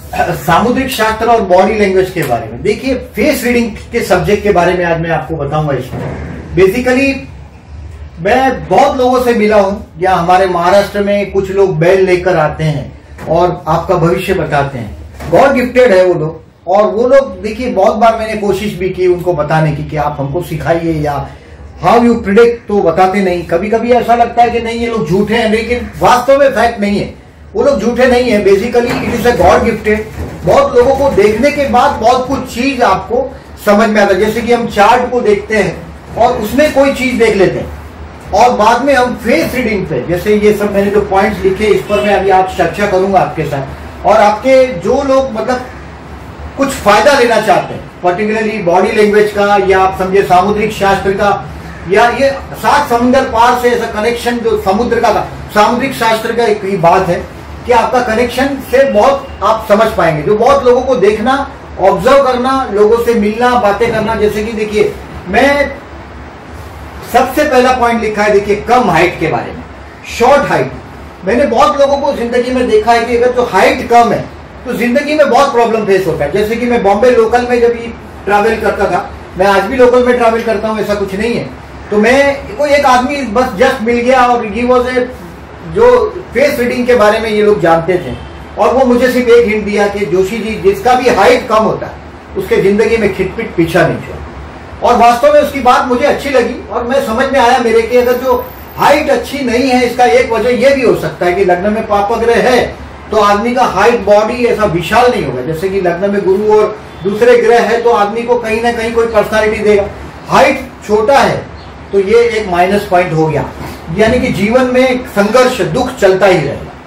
सामुद्रिक शास्त्र और body language के बारे में। देखिए, फेस रीडिंग के सब्जेक्ट के बारे में आज मैं आपको बताऊंगा। इसमें बेसिकली मैं बहुत लोगों से मिला हूं, या हमारे महाराष्ट्र में कुछ लोग बैल लेकर आते हैं और आपका भविष्य बताते हैं। गॉड गिफ्टेड है वो लोग, और वो लोग देखिए बहुत बार मैंने कोशिश भी की उनको बताने की कि आप हमको सिखाइए या हाउ यू प्रिडिक्ट, तो बताते नहीं। कभी कभी ऐसा लगता है कि नहीं ये लोग झूठे हैं, लेकिन वास्तव में फैक्ट नहीं है, वो लोग झूठे नहीं है। Basically it is a god gifted. बहुत लोगों को देखने के बाद बहुत कुछ चीज आपको समझ में आता है। जैसे कि हम चार्ट को देखते हैं और उसमें कोई चीज देख लेते हैं, और बाद में हम फेस रीडिंग पे, जैसे ये सब मैंने जो पॉइंट्स लिखे इस पर मैं अभी आप चर्चा करूंगा आपके साथ। और आपके जो लोग मतलब कुछ फायदा लेना चाहते हैं पर्टिकुलरली बॉडी लैंग्वेज का, या आप समझे सामुद्रिक शास्त्र का, या ये 7 समुद्र पार से ऐसा कनेक्शन जो समुद्र का सामुद्रिक शास्त्र का एक ही बात है कि आपका कनेक्शन से बहुत आप समझ पाएंगे। जो बहुत लोगों को देखना, ऑब्जर्व करना, लोगों से मिलना, बातें करना। जैसे कि देखिए, मैं सबसे पहला पॉइंट लिखा है, देखिए कम हाइट के बारे में, शॉर्ट हाइट। मैंने बहुत लोगों को जिंदगी में देखा है कि अगर जो हाइट कम है तो जिंदगी में बहुत प्रॉब्लम फेस होता है। जैसे कि मैं बॉम्बे लोकल में जब ट्रैवल करता था, मैं आज भी लोकल में ट्रैवल करता हूँ, ऐसा कुछ नहीं है। तो मैं कोई एक आदमी बस जस्ट मिल गया और ही वाज ए, जो फेस रीडिंग के बारे में ये लोग जानते थे, और वो मुझे सिर्फ एक हिंट दिया कि जोशी जी, जिसका भी हाइट कम होता है उसके जिंदगी में खिटपिट पीछा नहीं छोड़ा। और वास्तव में उसकी बात मुझे अच्छी लगी, और मैं समझ में आया मेरे कि अगर जो हाइट अच्छी नहीं है, इसका एक वजह यह भी हो सकता है कि लग्न में पाप ग्रह है तो आदमी का हाइट बॉडी ऐसा विशाल नहीं होगा। जैसे कि लग्न में गुरु और दूसरे ग्रह है तो आदमी को कहीं ना कहीं कोई पर्सनालिटी देगा। हाइट छोटा है तो ये एक माइनस पॉइंट हो गया, यानी कि जीवन में संघर्ष, दुख चलता ही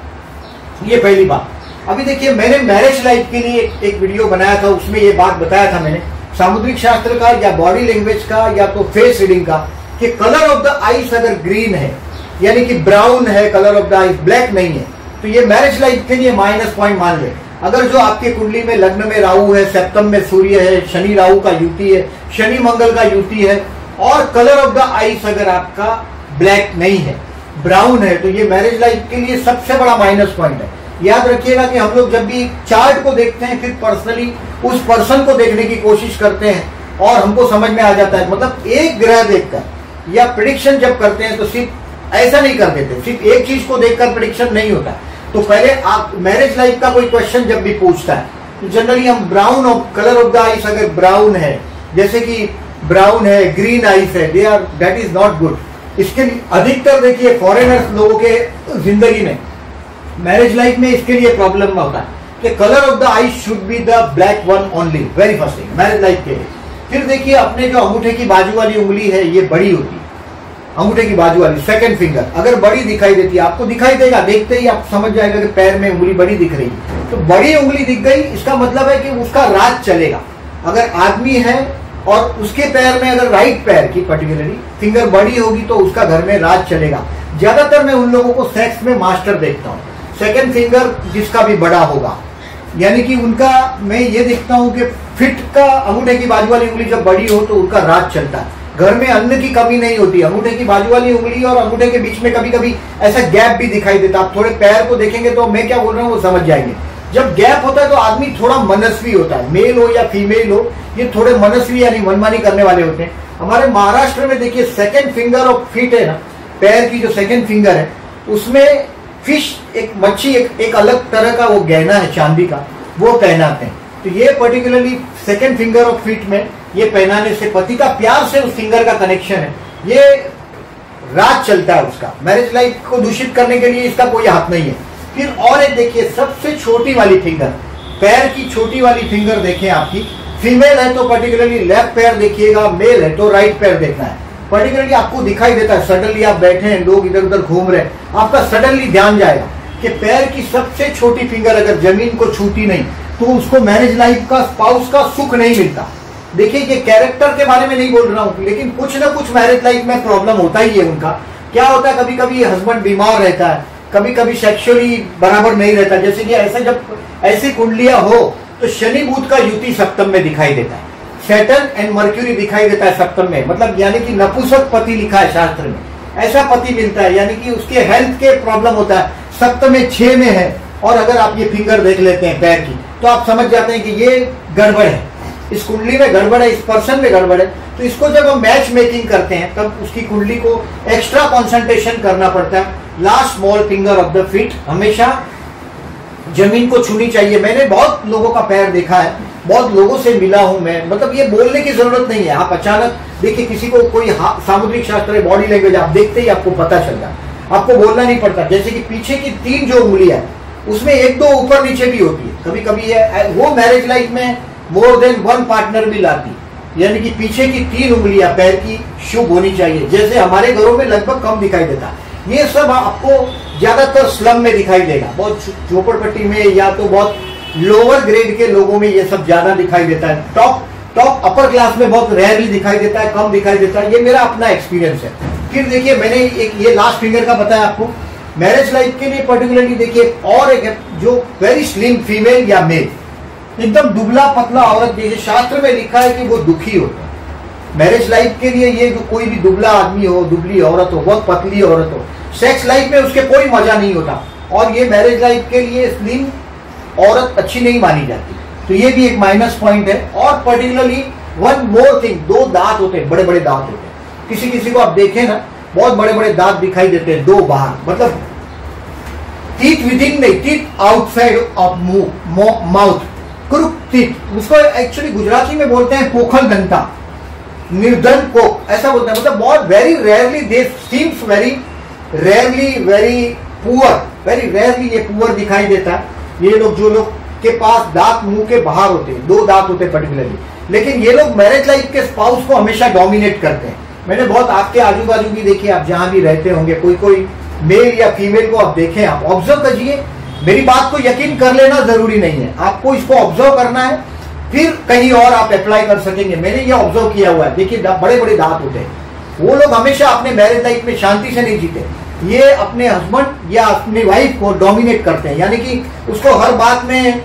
रहेगा। ये पहली बात। अभी देखिए, मैंने मैरिज लाइफ के लिए एक वीडियो बनाया था, उसमें ये बात बताया था मैंने सामुद्रिक शास्त्र का या बॉडी लैंग्वेज का या तो फेस रीडिंग का, कि कलर ऑफ द आईज अगर ग्रीन है, यानी कि ब्राउन है colour of the eyes, black नहीं है, तो ये मैरिज लाइफ के लिए माइनस पॉइंट मान ले। अगर जो आपके कुंडली में लग्न में राहु है, सप्तम में सूर्य है, शनि राहु का युति है, शनि मंगल का युति है, और कलर ऑफ द आईज अगर आपका ब्लैक नहीं है, ब्राउन है, तो ये मैरिज लाइफ के लिए सबसे बड़ा माइनस पॉइंट है। याद रखिएगा कि हम लोग जब भी चार्ट को देखते हैं, फिर पर्सनली उस पर्सन को देखने की कोशिश करते हैं और हमको समझ में आ जाता है। मतलब एक ग्रह देखकर या प्रेडिक्शन जब करते हैं तो सिर्फ ऐसा नहीं कर देते, सिर्फ एक चीज को देखकर प्रेडिक्शन नहीं होता। तो पहले आप मैरिज लाइफ का कोई क्वेश्चन जब भी पूछता है तो जनरली हम brown of colour of the eyes, अगर ब्राउन है, जैसे कि ब्राउन है, ग्रीन आईज है, they are, that is not good. इसके अधिकतर देखिए फॉरेनर्स लोगों के जिंदगी में मैरिज लाइफ में इसके लिए प्रॉब्लम होता है कि colour of the eyes should be the black one only, very first thing marriage life के लिए। फिर देखिए, अपने जो अंगूठे की बाजू वाली उंगली है ये बड़ी होती है, अंगूठे की बाजू वाली सेकंड फिंगर अगर बड़ी दिखाई देती है, आपको दिखाई देगा, देखते ही आप समझ जाएगा कि पैर में उंगली बड़ी दिख रही है। तो बड़ी उंगली दिख गई, इसका मतलब है कि उसका राज चलेगा। अगर आदमी है और उसके पैर में अगर राइट पैर की पर्टिकुलरली फिंगर बड़ी होगी तो उसका घर में राज चलेगा। ज्यादातर मैं उन लोगों को सेक्स में मास्टर देखता हूँ, सेकंड फिंगर जिसका भी बड़ा होगा, यानी कि उनका मैं ये देखता हूँ कि फिट का अंगूठे की बाजू वाली उंगली जब बड़ी हो तो उनका राज चलता है, घर में अन्न की कमी नहीं होती। अंगूठे की बाजू वाली उंगली और अंगूठे के बीच में कभी कभी ऐसा गैप भी दिखाई देता। आप थोड़े पैर को देखेंगे तो मैं क्या बोल रहा हूँ वो समझ जाएंगे। जब गैप होता है तो आदमी थोड़ा मनस्वी होता है, मेल हो या फीमेल हो, ये थोड़े मनस्वी यानी मनमानी करने वाले होते हैं। हमारे महाराष्ट्र में देखिए सेकंड फिंगर ऑफ फीट है ना, पैर की जो सेकंड फिंगर है उसमें फिश, एक मच्छी, एक अलग तरह का वो गहना है चांदी का, वो पहनाते हैं। तो ये particularly second finger of feet में ये पहनाने से पति का प्यार से उस फिंगर का कनेक्शन है, ये राज चलता है उसका। मैरिज लाइफ को दूषित करने के लिए इसका कोई हाथ नहीं है। फिर और एक देखिए, सबसे छोटी वाली फिंगर, पैर की छोटी वाली फिंगर देखें आपकी, फीमेल है तो पर्टिकुलरली लेफ्ट पैर देखिएगा, मेल है तो राइट पैर देखना है। पर्टिकुलरली आपको दिखाई देता है, सडनली आप बैठे हैं, लोग इधर उधर घूम रहे हैं, आपका सडनली ध्यान जाएगा कि पैर की सबसे छोटी फिंगर अगर जमीन को छूती नहीं तो उसको मैरिज लाइफ का, स्पाउस का सुख नहीं मिलता। देखिए, ये कैरेक्टर के बारे में नहीं बोल रहा हूं, लेकिन कुछ ना कुछ मैरिज लाइफ में प्रॉब्लम होता ही है उनका। क्या होता है, कभी कभी हस्बैंड बीमार रहता है, कभी कभी सेक्सुअली बराबर नहीं रहता। जैसे कि ऐसा जब ऐसी कुंडलियां हो तो शनि बुध का युति सप्तम में दिखाई देता है, सैटर्न एंड मर्क्यूरी दिखाई देता है सप्तम में, मतलब यानी कि नपुंसक पति लिखा है शास्त्र में, ऐसा पति मिलता है, यानी कि उसके हेल्थ के प्रॉब्लम होता है। सप्तम में 6 में है, और अगर आप ये फिंगर देख लेते हैं पैर की तो आप समझ जाते हैं कि ये गड़बड़ है, इस कुंडली में गड़बड़ है, इस पर्सन में गड़बड़ है। तो इसको जब हम मैच मेकिंग करते हैं तब उसकी कुंडली को एक्स्ट्रा कंसंट्रेशन करना पड़ता है। Last small finger of the feet हमेशा जमीन को छूनी चाहिए। मैंने बहुत लोगों का पैर देखा है, बहुत लोगों से मिला हूं मैं, मतलब ये बोलने की जरूरत नहीं है। आप अचानक देखिए किसी को कोई सामुद्रिक शास्त्र बॉडी लैंग्वेज आप देखते ही आपको पता चल जाए, आपको बोलना नहीं पड़ता। जैसे कि पीछे की 3 जो उंगलियां उसमें 1-2 ऊपर नीचे भी होती है, कभी कभी है वो मैरिज लाइफ में मोर देन 1 पार्टनर भी लाती, यानी कि पीछे की 3 उंगलियां पैर की शुभ होनी चाहिए, जैसे हमारे घरों में लगभग कम दिखाई देता। ये सब आपको ज्यादातर स्लम में दिखाई देगा, बहुत झोपड़पट्टी में या तो बहुत लोअर ग्रेड के लोगों में ये सब ज्यादा दिखाई देता है। टॉप अपर क्लास में बहुत रेयरली दिखाई देता है, कम दिखाई देता है। ये मेरा अपना एक्सपीरियंस है। फिर देखिए मैंने एक ये लास्ट फिंगर का बताया आपको मैरिज लाइफ के लिए पर्टिकुलरली। देखिए और एक जो वेरी स्लिम फीमेल या मेल, एकदम दुबला पतला औरत, जैसे शास्त्र में लिखा है कि वो दुखी होता है। मैरिज लाइफ के लिए ये कोई भी दुबला आदमी हो, दुबली औरत हो, बहुत पतली औरत हो, सेक्स लाइफ में उसके कोई मजा नहीं होता। और ये मैरिज लाइफ के लिए स्लिम औरत अच्छी नहीं मानी जाती, तो ये भी एक माइनस पॉइंट है। और पर्टिकुलरली वन मोर थिंग, 2 दांत होते हैं, बड़े बड़े दांत होते हैं। किसी किसी को आप देखें ना, बहुत बड़े बड़े दांत दिखाई देते हैं, 2 बाहर, मतलब टीथ विदिन नहीं, teeth outside of mouth, crook teeth. उसको एक्चुअली गुजराती में बोलते हैं पोखल दंता, निर्धन कोक ऐसा बोलते हैं। मतलब बहुत very rarely they seems very rarely poor, very rarely ये पुअर दिखाई देता है। ये लोग जो लोग के पास दांत मुंह के बाहर होते हैं, 2 दांत होते हैं पर्टिकुलरली, लेकिन ये लोग मैरिज लाइफ के स्पाउस को हमेशा डोमिनेट करते हैं। मैंने बहुत आपके आजू बाजू भी देखिए, आप जहां भी रहते होंगे, कोई मेल या फीमेल को आप देखें, आप ऑब्जर्व करिए। मेरी बात को यकीन कर लेना जरूरी नहीं है, आपको इसको ऑब्जर्व करना है, फिर कहीं और आप अप्लाई कर सकेंगे। मैंने ये ऑब्जर्व किया हुआ है। देखिए बड़े बड़े दांत होते हैं, वो लोग हमेशा अपने मैरिज लाइफ में शांति से नहीं जीते। ये अपने हस्बैंड या अपनी वाइफ को डोमिनेट करते हैं, यानी कि उसको हर बात में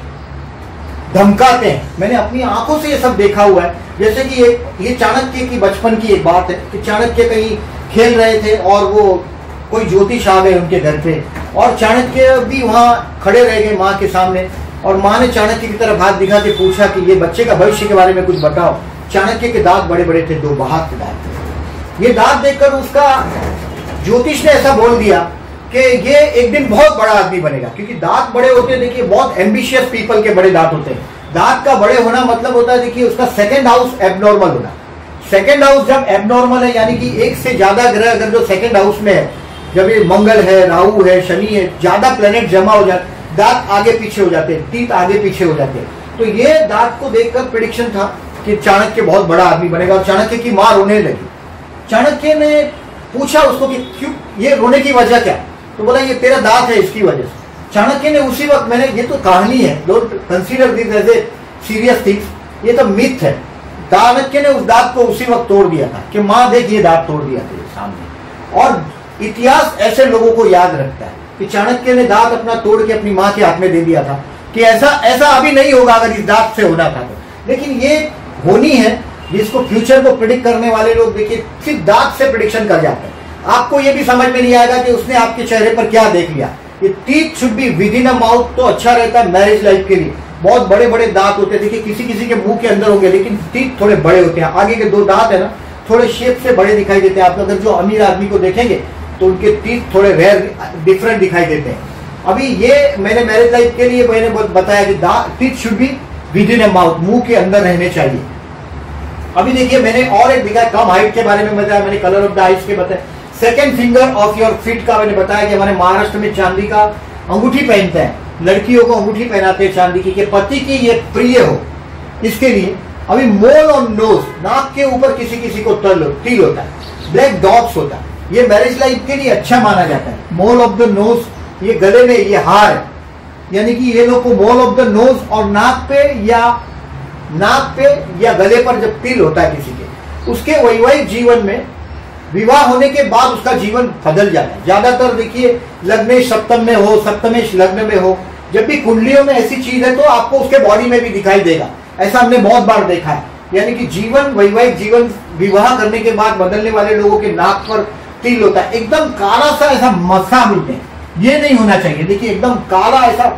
धमकाते हैं। मैंने अपनी आंखों से ये सब देखा हुआ है। जैसे कि ये चाणक्य की बचपन की एक बात है कि चाणक्य कहीं खेल रहे थे और वो कोई ज्योतिष आ गए उनके घर पे, और चाणक्य भी वहां खड़े रह गए माँ के सामने, और माँ ने चाणक्य की तरफ हाथ दिखा के पूछा कि ये बच्चे का भविष्य के बारे में कुछ बताओ। चाणक्य के दांत बड़े बड़े थे, 2 बाहर के दांत थे। ये दांत देखकर उसका ज्योतिष ने ऐसा बोल दिया कि ये एक दिन बहुत बड़ा आदमी बनेगा, क्योंकि दांत बड़े होते हैं। देखिए बहुत एम्बिशियस पीपल के बड़े दांत होते हैं। दांत का बड़े होना मतलब होता है देखिए उसका सेकंड हाउस एबनॉर्मल होना। सेकंड हाउस जब एबनॉर्मल है, यानी कि एक से ज्यादा ग्रह अगर जो सेकंड हाउस में है, जब ये मंगल है, राहु है, शनि है, ज्यादा प्लेनेट जमा हो जाते, दांत आगे पीछे हो जाते हैं, टीथ आगे पीछे हो जाते हैं। तो ये दांत को देखकर प्रेडिक्शन था कि चाणक्य बहुत बड़ा आदमी बनेगा। और चाणक्य की मां रोने लगी। चाणक्य ने पूछा उसको कि क्यों, ये रोने की वजह क्या? तो बोला ये तेरा दांत है, इसकी वजह से। चाणक्य ने उसी वक्त, मैंने ये तो कहानी है, don't consider this as a serious thing, ये तो मिथ है। चाणक्य ने उस दांत को उसी वक्त तोड़ दिया था कि मां देख ये दांत तोड़ दिया तेरे सामने। और इतिहास ऐसे लोगों को याद रखता है कि चाणक्य ने दांत अपना तोड़ के अपनी मां के हाथ में दे दिया था कि ऐसा अभी नहीं होगा अगर इस दांत से होना था तो। लेकिन ये होनी है, जिसको फ्यूचर को प्रिडिक्ट करने वाले लोग देखिए सिर्फ दांत से प्रिडिक्शन कर जाते हैं। आपको ये भी समझ में नहीं आएगा कि उसने आपके चेहरे पर क्या देख लिया। ये teeth should be with in a mouth, तो अच्छा रहता है मैरिज लाइफ के लिए। बहुत बड़े बड़े दांत होते हैं, देखिए किसी किसी के मुंह के अंदर होंगे लेकिन टीथ थोड़े बड़े होते हैं। आगे के 2 दांत है ना, थोड़े शेप से बड़े दिखाई देते हैं। आप अगर जो अमीर आदमी को देखेंगे तो उनके टीथ थोड़े रेयर डिफरेंट दिखाई देते हैं। अभी ये मैंने मैरिज लाइफ के लिए मैंने बताया कि teeth should be with in a mouth, मुंह के अंदर रहने चाहिए। अभी देखिए मैंने और एक दिखाया, कम हाइट के बारे में बताया, मैंने कलर ऑफ द आइज के बताया। Second finger of your feet का मैंने बताया कि हमारे महाराष्ट्र में चांदी का अंगूठी पहनते हैं, लड़कियों को अंगूठी पहनाते हैं चांदी की, कि पति की ये प्रिय हो, इसके लिए। अभी मोल ऑन नोज, नाक के ऊपर किसी किसी को तिल होता है, ब्लैक डॉट्स होता है, ये मैरिज लाइफ के लिए अच्छा माना जाता है। मोल ऑफ द नोज, ये गले में ये हार है, यानी कि ये लोग को मोल ऑफ द नोज, और नाक पे या गले पर जब तिल होता है किसी के, उसके वैवाहिक जीवन में विवाह होने के बाद उसका जीवन बदल जाता है। ज्यादातर देखिए लग्नेश सप्तम में हो, सप्तमेश लग्न में हो, जब भी कुंडलियों में ऐसी चीज है तो आपको उसके बॉडी में भी दिखाई देगा। ऐसा हमने बहुत बार देखा है। यानी कि जीवन, वैवाहिक जीवन विवाह करने के बाद बदलने वाले लोगों के नाक पर तिल होता है, एकदम काला सा ऐसा मसा मिलते हैं, ये नहीं होना चाहिए। देखिए एकदम काला ऐसा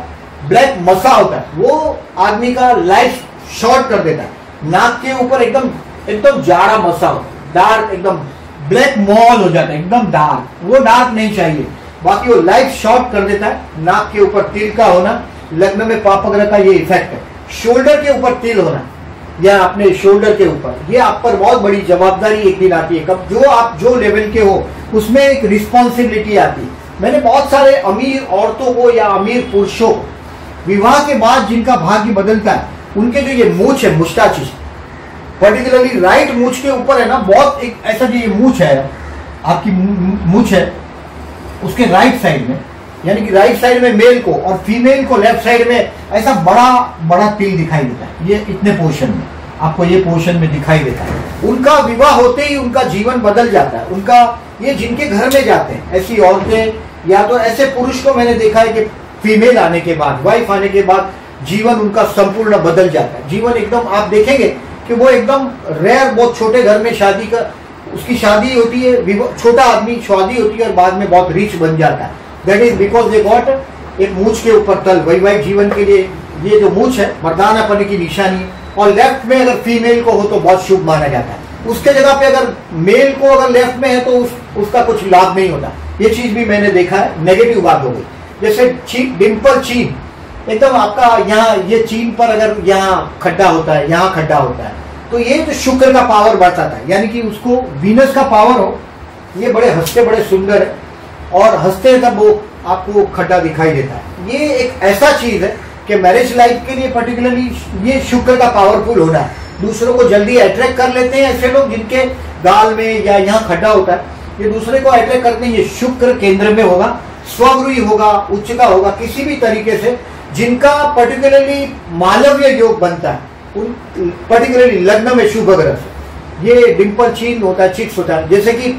ब्लैक मसा होता है वो आदमी का लाइफ शॉर्ट कर देता है। नाक के ऊपर एकदम एकदम जाड़ा मसा होता है, डार्क एकदम ब्लैक मॉल हो जाता है, एकदम डार्क, वो डार्क नहीं चाहिए। बाकी वो लाइफ शॉर्ट कर देता है। नाक के ऊपर तिल का होना लग्न में पाप ग्रह का ये इफेक्ट है। शोल्डर के ऊपर तिल होना या अपने शोल्डर के ऊपर, ये आप पर बहुत बड़ी जवाबदारी एक दिन आती है। कब जो आप जो लेवल के हो उसमें एक रिस्पॉन्सिबिलिटी आती है। मैंने बहुत सारे अमीर औरतों को या अमीर पुरुषों को विवाह के बाद जिनका भाग्य बदलता है, उनके जो ये मूछ है, मुस्टाचिस, पर्टिकुलरली राइट मूछ के ऊपर है ना, बहुत एक ऐसा जो ये मूछ है आपकी मूछ है उसके राइट साइड में, यानी कि राइट साइड में मेल को और फीमेल को लेफ्ट साइड में ऐसा बड़ा बड़ा तिल दिखाई देता है। ये इतने पोर्शन में आपको ये पोर्शन में दिखाई देता है। उनका विवाह होते ही उनका जीवन बदल जाता है। उनका ये जिनके घर में जाते हैं ऐसी औरतें या तो ऐसे पुरुष को मैंने देखा है कि फीमेल आने के बाद, वाइफ आने के बाद जीवन उनका संपूर्ण बदल जाता है। जीवन एकदम आप देखेंगे कि वो एकदम रेयर, बहुत छोटे घर में शादी का उसकी शादी होती है, छोटा आदमी शादी होती है और बाद में बहुत रिच बन जाता है। That is because they got एक मूछ के ऊपर तल। वैवाहिक जीवन के लिए ये जो मूछ है मर्दानापन की निशानी है। और लेफ्ट में अगर फीमेल को हो तो बहुत शुभ माना जाता है। उसके जगह पे अगर मेल को अगर लेफ्ट में है तो उसका कुछ लाभ नहीं होता। ये चीज भी मैंने देखा है, नेगेटिव बात हो गई। जैसे डिम्पल चीन, एकदम आपका यहाँ ये चीन पर अगर यहाँ खड्डा होता है, यहाँ खड्डा होता है, तो ये जो शुक्र का पावर बढ़ता है, यानी कि उसको वीनस का पावर हो। ये बड़े हंसते बड़े सुंदर है और हंसते तब वो आपको खड्डा दिखाई देता है। ये एक ऐसा चीज है कि मैरिज लाइफ के लिए पर्टिकुलरली ये शुक्र का पावरफुल होना है। दूसरों को जल्दी अट्रैक्ट कर लेते हैं ऐसे लोग जिनके गाल में या यहाँ खड्डा होता है, ये दूसरे को अट्रैक्ट करते हैं। ये शुक्र केंद्र में होगा, स्वगृही होगा, उच्च का होगा, किसी भी तरीके से जिनका पर्टिकुलरली मालव्य योग बनता है, उन पर्टिकुलरली लग्न में शुभ ग्रह से ये डिम्पल चीन होता है, चिक्स होता है। जैसे कि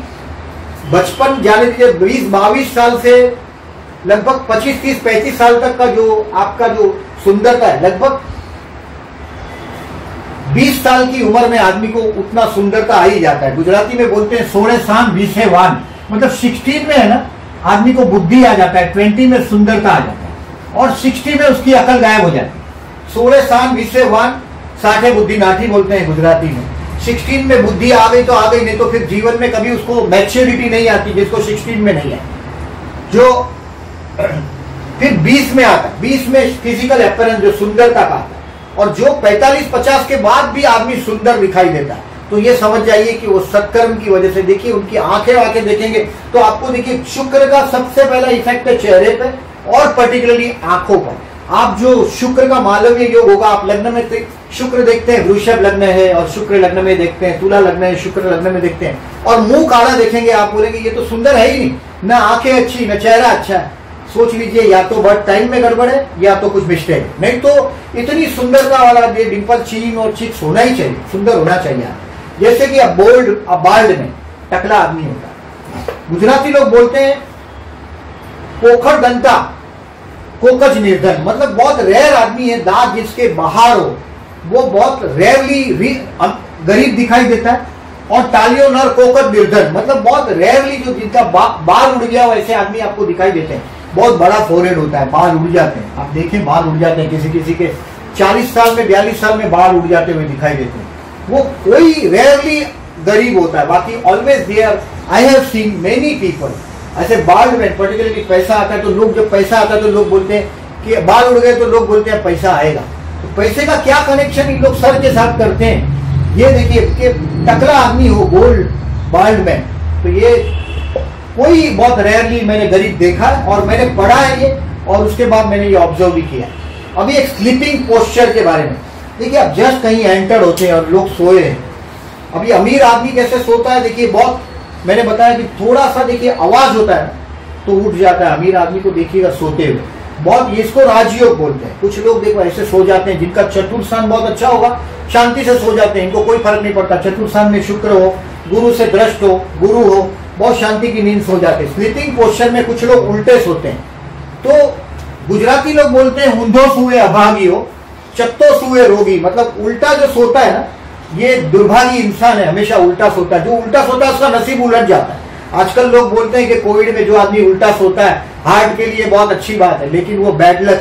बचपन जाने दीजिए 20-22 साल से लगभग 25-30-35 साल तक का जो आपका जो सुंदरता है, लगभग 20 साल की उम्र में आदमी को उतना सुंदरता आ ही जाता है। गुजराती में बोलते हैं 16 साल 20 वान, मतलब 16 में है ना आदमी को बुद्धि आ जाता है, 20 में सुंदरता आ जाता है और 60 में उसकी अकल गायब हो जाती है। 16 साल 20 वान 60 बुद्धि नाठी बोलते हैं गुजराती में। 16 में बुद्धि आ गई तो आ गई, नहीं तो फिर जीवन में कभी उसको मैच्योरिटी नहीं आती, जिसको 16 में नहीं है। जो फिर 20 में आता है, 20 में फिजिकल अपीयरेंस जो सुंदरता का आता है, और जो 45-50 के बाद भी आदमी सुंदर दिखाई देता है, तो ये समझ जाइए कि वो सत्कर्म की वजह से। देखिए उनकी आंखें देखेंगे तो आपको देखिए शुक्र का सबसे पहला इफेक्ट है चेहरे पे और पर्टिकुलरली आंखों पर। आप जो शुक्र का मालव्य योग होगा, आप लग्न में शुक्र देखते हैं, वृषभ लग्न है और शुक्र लग्न में देखते हैं, तुला लग्न है शुक्र लग्न में देखते हैं, और मुंह काला देखेंगे, आप बोलेंगे ये तो सुंदर है ही नहीं, ना आंखें अच्छी ना चेहरा अच्छा है। सोच लीजिए या तो बर्थ टाइम में गड़बड़ है या तो कुछ मिस्टेक है, नहीं तो इतनी सुंदरता वाला ये डिम्पल चीन और चिक्स होना ही चाहिए, सुंदर होना चाहिए। जैसे कि अब बाल्ड में टकला आदमी होता है, गुजराती लोग बोलते हैं पोखर दंता कोकज निर्धन, मतलब बहुत रेयर आदमी है दांत जिसके बाहर हो, वो बहुत रेयरली गरीब दिखाई देता है। और टालियो नर कोकज निर्धन, मतलब बहुत रेयरली जो जिनका बाल उड़ गया वैसे आदमी आपको दिखाई देते हैं। बहुत बड़ा फोरहेड होता है, बाल उड़ जाते हैं, आप देखें बाल उड़ जाते हैं, किसी किसी के 40 साल में 42 साल में बाल उड़ जाते हुए दिखाई देते हैं। वो कोई रेयरली गरीब होता है, बाकी always there I have seen many people ऐसे बाल्ड में। पर्टिकुलरली पैसा आता है तो लोग, जब पैसा आता है तो लोग बोलते हैं कि बाल उड़ गए, तो लोग बोलते हैं पैसा आएगा। तो पैसे का क्या कनेक्शन इन लोग सर के साथ करते हैं। ये देखिए कि टकला आदमी हो गोल्ड बाल्ड में, तो ये कोई बहुत रेयरली मैंने गरीब देखा है और मैंने पढ़ा है ये, और उसके बाद मैंने ये ऑब्जर्व भी किया। अभी एक स्लीपिंग पोस्चर के बारे में देखिए, आप जस्ट कहीं एंटर होते हैं और लोग सोए हैं। अभी अमीर आदमी कैसे सोता है, देखिए बहुत मैंने बताया कि थोड़ा सा देखिए आवाज होता है तो उठ जाता है। अमीर आदमी को देखिएगा सोते हुए, बहुत इसको राजयोग बोलते हैं। कुछ लोग देखो ऐसे सो जाते हैं, जिनका चतुर्थस्थान बहुत अच्छा होगा शांति से सो जाते हैं, इनको कोई फर्क नहीं पड़ता। चतुर्थस्थान में शुक्र हो, गुरु से दृष्ट हो, गुरु हो, बहुत शांति की नींद सो जाते हैं। स्लीपिंग पोस्चर में कुछ लोग उल्टे सोते हैं, तो गुजराती लोग बोलते हैं ऊंधो सुए अभागी हो, चत्तो सुए रोगी, मतलब उल्टा जो सोता है ना ये दुर्भागी इंसान है, हमेशा उल्टा सोता है। जो उल्टा सोता है उसका नसीब उलट जाता है। आजकल लोग बोलते हैं कि कोविड में जो आदमी उल्टा सोता है हार्ट के लिए बहुत अच्छी बात है, लेकिन वो बैड लक है,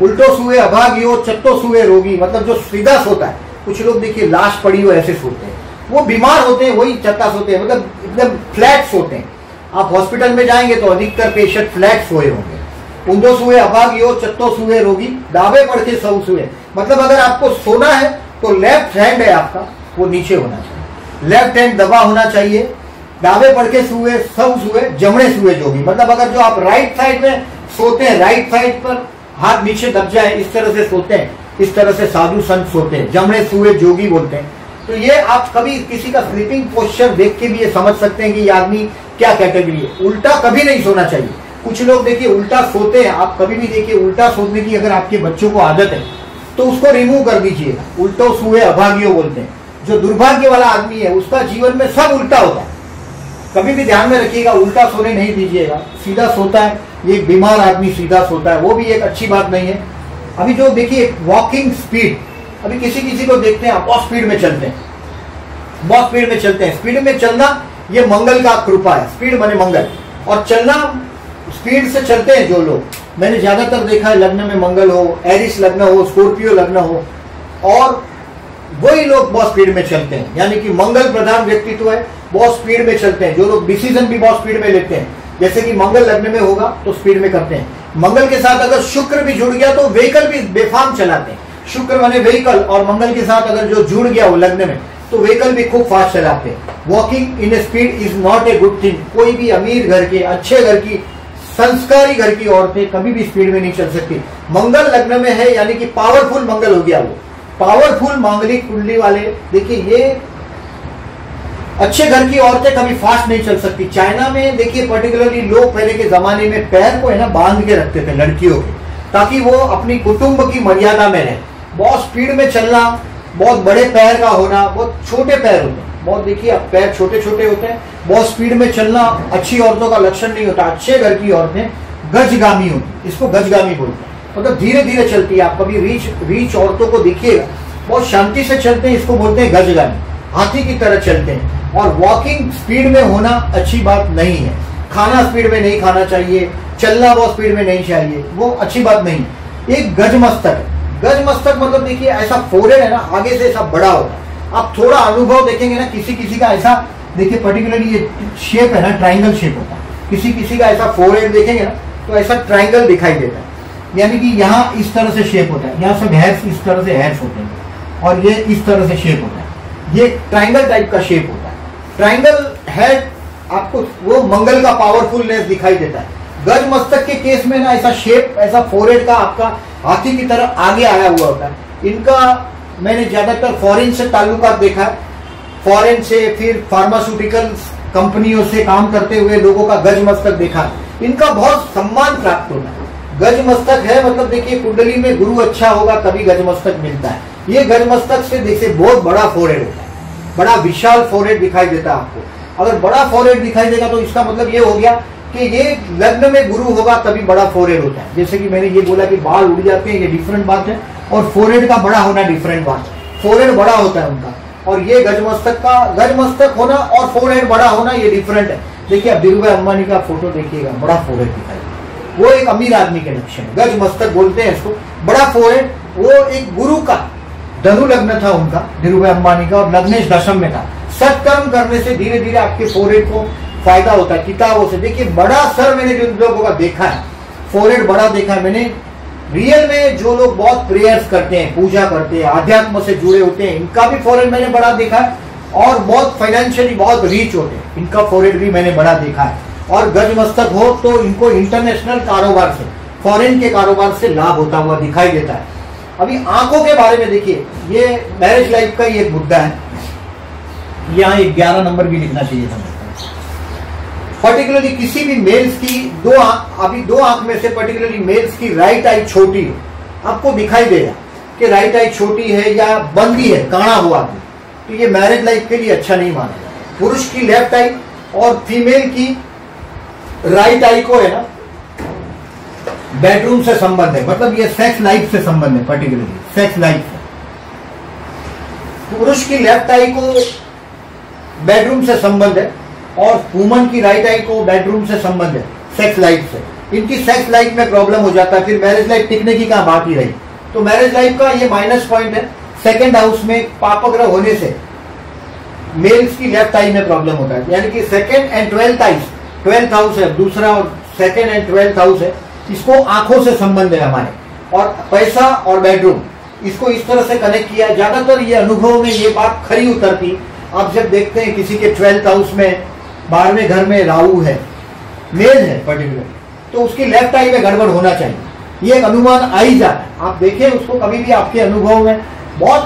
उल्टो सुए अभागियो चत्तो सुए रोगी, मतलब जो सीधा सोता है, कुछ लोग देखिए लाश पड़ी हो ऐसे सोते हैं, वो बीमार होते हैं, वही चत्ता सोते हैं, मतलब एकदम फ्लैट सोते हैं। आप हॉस्पिटल में जाएंगे तो अधिकतर पेशेंट फ्लैट सोए होंगे। उंदो सुए अभागियो चत्तो सुए रोगी, दावे पड़ के सौ सुए, मतलब अगर आपको सोना है तो लेफ्ट हैंड है आपका वो नीचे होना चाहिए, लेफ्ट हैंड दबा होना चाहिए। दावे पड़ के सुए सौ सुए जमणे सुए जोगी, मतलब अगर जो आप राइट साइड में सोते हैं, राइट साइड पर हाथ नीचे दब जाए, इस तरह से सोते हैं, इस तरह से साधु संत सोते हैं, जमणे सुए जोगी बोलते हैं। तो ये आप कभी किसी का स्लीपिंग पोस्चर देख के भी ये समझ सकते हैं कि ये आदमी क्या कैटेगरी है। उल्टा कभी नहीं सोना चाहिए। कुछ लोग देखिए उल्टा सोते हैं, आप कभी भी देखिए उल्टा सोने की अगर आपके बच्चों को आदत है तो उसको रिमूव कर दीजिएगा। उल्टो सुए अभागियो बोलते हैं। जो दुर्भाग्य वाला आदमी है उसका जीवन में सब उल्टा होता है। कभी भी ध्यान में रखिएगा, उल्टा सोने नहीं दीजिएगा। सीधा सोता है, ये बीमार आदमी सीधा सोता है, वो भी एक अच्छी बात नहीं है। अभी जो देखिए वॉकिंग स्पीड, अभी किसी किसी को देखते हैं आप बहुत स्पीड में चलते हैं, बहुत स्पीड में चलते हैं। स्पीड में चलना ये मंगल का कृपा है, स्पीड माने मंगल। और चलना स्पीड से चलते हैं जो लोग, मैंने ज्यादातर देखा है लग्न में मंगल हो, एरिस लग्न हो, स्कॉर्पियो लग्न हो, और वही लोग बहुत स्पीड में चलते हैं, यानी कि मंगल प्रधान व्यक्तित्व है, बहुत स्पीड में चलते हैं। जो लोग डिसीजन भी बहुत स्पीड में लेते हैं, जैसे कि मंगल लग्न में होगा तो स्पीड में करते हैं। मंगल के साथ अगर शुक्र भी जुड़ गया तो व्हीकल भी बेफाम चलाते हैं। शुक्र माने व्हीकल, और मंगल के साथ अगर जो जुड़ गया वो लग्न में तो व्हीकल भी खूब फास्ट चलाते हैं। Walking in speed is not a good thing. कोई भी अमीर घर के, अच्छे घर की, संस्कारी घर की औरतें कभी भी स्पीड में नहीं चल सकती। मंगल लग्न में है यानी कि पावरफुल मंगल हो गया, वो पावरफुल मांगलिक कुंडली वाले। देखिए ये अच्छे घर की औरतें कभी फास्ट नहीं चल सकती। चाइना में देखिए पर्टिकुलरली लोग पहले के जमाने में पैर को है ना बांध के रखते थे लड़कियों के, ताकि वो अपनी कुटुंब की मर्यादा में रहे। बहुत स्पीड में चलना, बहुत बड़े पैर का होना, बहुत छोटे पैर होते हैं, बहुत देखिए अब पैर छोटे छोटे होते हैं। बहुत स्पीड में चलना अच्छी औरतों का लक्षण नहीं होता। अच्छे घर की औरतें गजगामी होती, इसको गजगामी बोलते हैं, मतलब धीरे धीरे चलती है। आप कभी रीच औरतों को देखिएगा, बहुत शांति से चलते हैं, इसको बोलते हैं गजगामी, हाथी की तरह चलते हैं। और वॉकिंग स्पीड में होना अच्छी बात नहीं है। खाना स्पीड में नहीं खाना चाहिए, चलना बहुत स्पीड में नहीं चाहिए, वो अच्छी बात नहीं। एक गजमस्तक है, गजमस्तक मतलब देखिए ऐसा फोरहेड है ना आगे से ऐसा बड़ा होता है। आप थोड़ा अनुभव देखेंगे ना, किसी किसी का ऐसा देखिए पर्टिकुलरली ये शेप है ना ट्राइंगल शेप होता है, किसी किसी का ऐसा फोरहेड देखेंगे ना तो ऐसा ट्राइंगल दिखाई देता है, यानी कि यहाँ इस तरह से शेप होता है, यहाँ सब हेयर्स इस तरह से हेयर्स होते हैं और ये इस तरह से शेप होता है, ये ट्राइंगल टाइप का शेप होता है। ट्राइंगल हेड आपको वो मंगल का पावरफुलनेस दिखाई देता है। गज मस्तक के केस में ना ऐसा शेप, ऐसा फोरहेड का आपका हाथी की तरह आगे आया हुआ होता है। इनका मैंने ज्यादातर फॉरेन से ताल्लुकात देखा है, फॉरेन से, फिर फार्मास्यूटिकल कंपनियों से काम करते हुए लोगों का गज मस्तक देखा। इनका बहुत सम्मान प्राप्त होता है। गज मस्तक है मतलब देखिए कुंडली में गुरु अच्छा होगा तभी गज मस्तक मिलता है। ये गज मस्तक से देखिए बहुत बड़ा फोरहेड होता है, बड़ा विशाल फोरहेड दिखाई देता है आपको। अगर बड़ा फोरहेड दिखाई देगा तो इसका मतलब ये हो गया कि ये लग्न में गुरु होगा तभी बड़ा फोरहेड होता है। जैसे कि मैंने ये बोला कि बाल उड़ जाते हैं, ये डिफरेंट बात है, और फोरहेड का बड़ा होना डिफरेंट बात है। फोरहेड बड़ा होता है उनका, और ये गजमस्तक का, गजमस्तक होना और फोरहेड बड़ा होना ये डिफरेंट है। देखिए अब धीरूभाई अंबानी का फोटो देखिएगा, बड़ा फोरहेड दिखाई देगा, वो एक अमीर आदमी के लक्षण है, गजमस्तक बोलते हैं इसको, बड़ा फोरहेड। वो एक गुरु का धनु लग्न था उनका, धीरूभाई अंबानी का, और लग्नेश दशम में था। सत्कर्म करने से धीरे धीरे आपके फोरहेड को फायदा होता है। किताबों से देखिए बड़ा सर मैंने जिन लोगों का देखा है, फोरहेड बड़ा देखा है मैंने। रियल में जो लोग बहुत प्रेयर्स करते हैं, पूजा करते हैं, आध्यात्म से जुड़े होते हैं, इनका भी फोरहेड मैंने बड़ा देखा है। और बहुत फाइनेंशियली बहुत रीच होते हैं, इनका फोरहेड भी मैंने बड़ा देखा है। और गज मस्तक हो तो इनको इंटरनेशनल कारोबार से, फॉरेन के कारोबार से लाभ होता हुआ दिखाई देता है। अभी आंखों के बारे में देखिए, ये मैरिज लाइफ का ही एक मुद्दा है। यहाँ 11 नंबर भी लिखना चाहिए था पर्टिकुलरली किसी भी मेल्स की अभी दो आंख में से पर्टिकुलरली मेल्स की राइट आई छोटी है, आपको दिखाई देगा कि राइट आई छोटी है या बंदी है, काणा हुआ है, तो ये मैरिज लाइफ के लिए अच्छा नहीं माना जाता। पुरुष की लेफ्ट आई और फीमेल की राइट आई को है ना बेडरूम से संबंध है, मतलब ये सेक्स लाइफ से संबंध है, पर्टिकुलरली सेक्स लाइफ से। पुरुष की लेफ्ट आई को बेडरूम से संबंध है और वुमन की राइट आई को बेडरूम से संबंध है, सेक्स लाइफ से। इनकी सेक्स लाइफ में प्रॉब्लम हो जाता है, फिर मैरिज लाइफ टिकने की कहां बात ही रही। तो मैरिज लाइफ का ये माइनस पॉइंट है। सेकंड हाउस में पापग्रह होने से मेल्स की लेफ्ट आई में प्रॉब्लम होता है, यानी कि सेकंड एंड 12th हाउस है दूसरा, और सेकंड एंड 12th हाउस है, इसको आंखों से संबंध है हमारे, और पैसा और बेडरूम, इसको इस तरह से कनेक्ट किया। ज्यादातर ये अनुभव में ये बात खरी उतरती, आप जब देखते हैं किसी के 12th हाउस में 12वें घर में राहु है, मेल है पर्टिकुलर, तो उसकी लेफ्ट आई में गड़बड़ होना चाहिए, ये एक अनुमान आ ही जाता है। आप देखें उसको कभी भी आपके अनुभव में, बहुत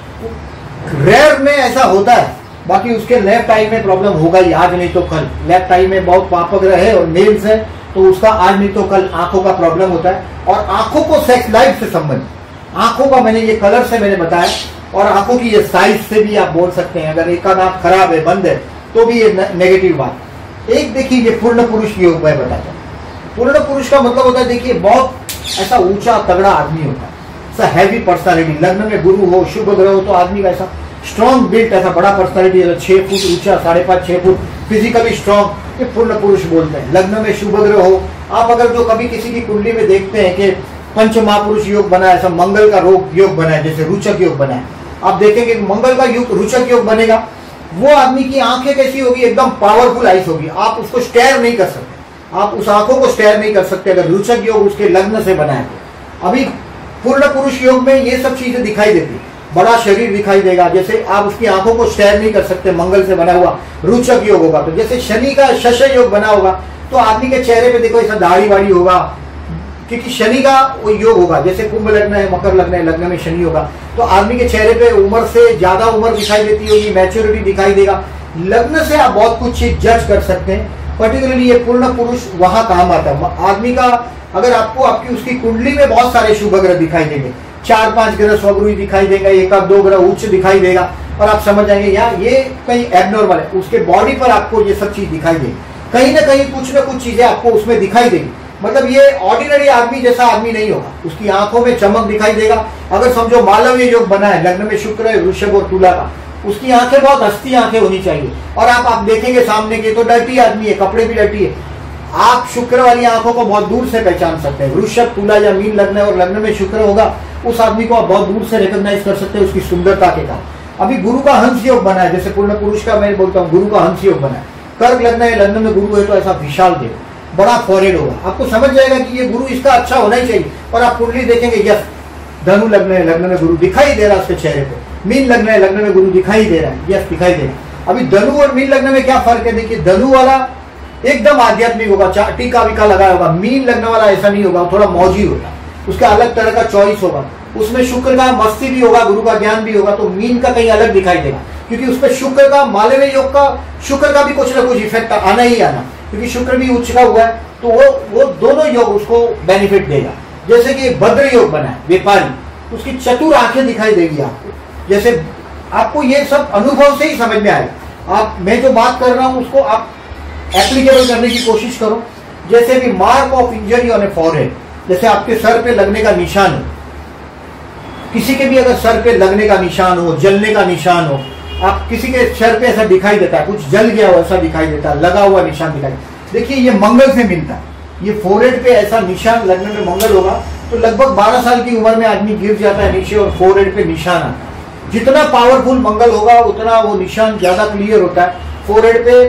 रेयर में ऐसा होता है, बाकी उसके लेफ्ट आई में प्रॉब्लम होगा ही, आज नहीं तो कल। लेफ्ट आई में बहुत पापग्रह है और मेल्स है, तो उसका आज नहीं तो कल आंखों का प्रॉब्लम होता है। और आंखों को सेक्स लाइफ से संबंधित, आंखों का मैंने ये कलर से मैंने बताया, और आंखों की ये साइज से भी आप बोल सकते हैं, अगर एक आंख खराब है, बंद है, तो भी ये नेगेटिव बात। एक देखिए ये पूर्ण पुरुष योग मैं बताता हूँ। पूर्ण पुरुष का मतलब होता है, देखिए बहुत ऐसा ऊंचा तगड़ा आदमी होता है, ऐसा हैवी पर्सनालिटी। लग्न में गुरु हो, शुभ ग्रह हो, तो आदमी का ऐसा स्ट्रॉन्ग बिल्ट, ऐसा बड़ा पर्सनालिटी, 6 फुट ऊंचा, 5.5-6 फुट, फिजिकली स्ट्रॉन्ग, ये पूर्ण पुरुष बोलते हैं। लग्न में शुभ ग्रह हो, आप अगर जो कभी किसी की कुंडली में देखते हैं कि पंच महापुरुष योग बना है, ऐसा मंगल का योग बना है, जैसे रुचक योग बना है, आप देखेंगे मंगल का योग रुचक योग बनेगा, वो आदमी की आंखें कैसी होगी, एकदम पावरफुल आइस होगी, आप उसको स्टेयर नहीं कर सकते, आप उस आंखों को स्टेयर नहीं कर सकते अगर रुचक योग उसके लग्न से बना है। अभी पूर्ण पुरुष योग में ये सब चीजें दिखाई देती, बड़ा शरीर दिखाई देगा, जैसे आप उसकी आंखों को स्टेयर नहीं कर सकते, मंगल से बना हुआ रुचक योग होगा। तो जैसे शनि का शश योग बना होगा, तो आदमी के चेहरे पे देखो ऐसा दाढ़ी वाड़ी होगा, क्योंकि शनि का वो योग होगा, जैसे कुंभ लग्न है, मकर लग्न है, लग्न में शनि होगा, तो आदमी के चेहरे पे उम्र से ज्यादा उम्र दिखाई देती होगी, मैच्योरिटी दिखाई देगा। लग्न से आप बहुत कुछ चीज जज कर सकते हैं, पर्टिकुलरली ये पूर्ण पुरुष वहां काम आता है। आदमी का अगर आपको आपकी उसकी कुंडली में बहुत सारे शुभ ग्रह दिखाई देंगे, 4-5 ग्रह स्वगुरु दिखाई देगा, 1-2 ग्रह उच्च दिखाई देगा, और आप समझ जाएंगे यार ये कहीं एबनॉर्मल है, उसके बॉडी पर आपको ये सब चीज दिखाई देगी, कहीं ना कहीं कुछ ना कुछ चीजें आपको उसमें दिखाई देगी। मतलब ये ऑर्डिनरी आदमी जैसा आदमी नहीं होगा, उसकी आंखों में चमक दिखाई देगा। अगर समझो मालवीय योग बना है, लग्न में शुक्र है, वृषभ और तुला का, उसकी आंखें बहुत हस्ती आंखें होनी चाहिए, और आप देखेंगे सामने के तो डर्टी आदमी है, कपड़े भी डर्टी है, आप शुक्र वाली आंखों को बहुत दूर से पहचान सकते हैं। वृषभ, तुला या मीन लग्न है और लग्न में शुक्र होगा, उस आदमी को आप बहुत दूर से रिकॉग्नाइज कर सकते हैं उसकी सुंदरता के कारण। अभी गुरु का हंस योग बना है, जैसे पूर्ण पुरुष का मैं बोलता हूँ, गुरु का हंस योग बना है, कर्क लग्न है, लग्न में गुरु है, तो ऐसा विशाल देव, बड़ा फॉरहेड होगा, आपको समझ जाएगा कि ये गुरु इसका अच्छा होना ही चाहिए। और आप कुंडली देखेंगे, यस धनु लग्न है, लग्न में गुरु दिखाई दे रहा है उसके चेहरे पे, मीन लग्न है, लग्न में गुरु दिखाई दे रहा है, यस दिखाई दे रहा है। अभी धनु और मीन लग्न में क्या फर्क है, देखिए धनु वाला एकदम आध्यात्मिक होगा, टीका विका लगाया होगा, मीन लगने वाला ऐसा नहीं होगा, थोड़ा मौजी होगा, उसका अलग तरह का चॉइस होगा, उसमें शुक्र का मस्ती भी होगा, गुरु का ज्ञान भी होगा, तो मीन का कहीं अलग दिखाई देगा, क्योंकि उसमें शुक्र का मालवीय योग का शुक्र का भी कुछ ना कुछ इफेक्ट आना ही आना, क्योंकि शुक्र भी उच्च का हुआ है, तो वो दोनों योग उसको बेनिफिट देगा। जैसे कि भद्र योग बना है, व्यापारी, उसकी चतुर आंखें दिखाई देगी आपको, जैसे आपको ये सब अनुभव से ही समझ में आएगा। आप मैं जो बात कर रहा हूं उसको आप एप्लीकेबल करने की कोशिश करो। जैसे भी mark of injury on a forehead, जैसे आपके सर पे लगने का निशान हो, किसी के भी अगर सर पे लगने का निशान हो, जलने का निशान हो, आप किसी के सर पे ऐसा दिखाई देता है, कुछ जल गया हो ऐसा दिखाई देता है, लगा हुआ निशान दिखाई, देखिए ये मंगल से मिलता है। ये फोरहेड पे ऐसा निशान लगने में मंगल होगा तो लगभग 12 साल की उम्र में आदमी गिर जाता है नीचे और फोरहेड पे निशान आता है। जितना पावरफुल मंगल होगा उतना वो निशान ज्यादा क्लियर होता है। फोरहेड पे